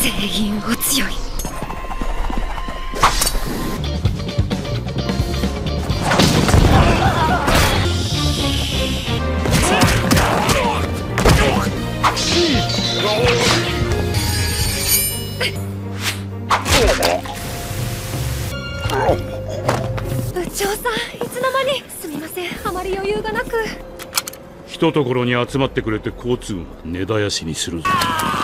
全員お強い。部長さん、いつの間に。すみません、あまり余裕がなく。 ひとところに集まってくれて交通が根絶やしにするぞ。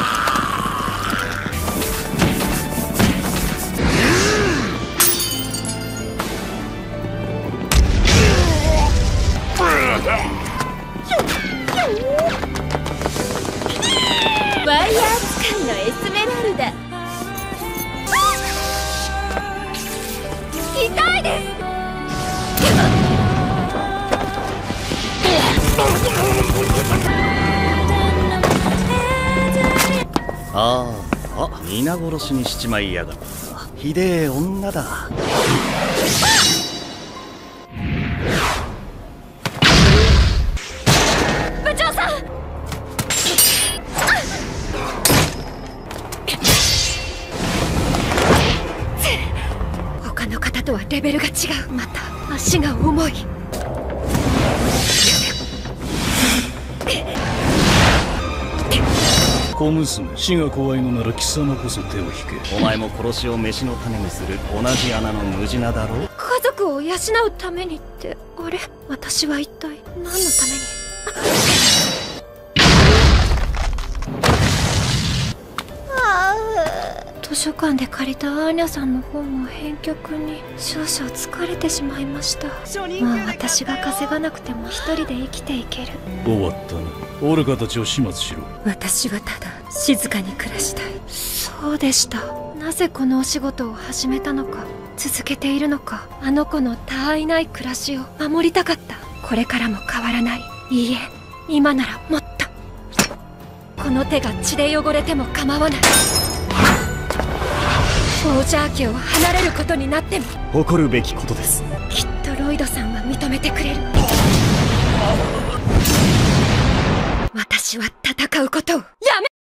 ワイヤー使いのエスメラルダ。痛いです。 皆殺しにしちまいやがった。ひでえ女だ。 部長さん。他の方とはレベルが違う。また足が重い。 小娘、死が怖いのなら貴様こそ手を引け。 お前も殺しを飯の種にする同じ穴のムジナだろ。 家族を養うためにって、あれ、私は一体何のために。図書館で借りたアーニャさんの本を返却に少々疲れてしまいました。もう私が稼がなくても一人で生きていける。 終わったな。オルカたちを始末しろ。 私はただ静かに暮らしたい。そうでした。なぜこのお仕事を始めたのか、続けているのか。あの子の他愛ない暮らしを守りたかった。これからも変わらない。いいえ、今ならもっと。この手が血で汚れても構わない。オージャー家を離れることになっても誇るべきことです。 きっとロイドさんは認めてくれる。私は戦うことをやめ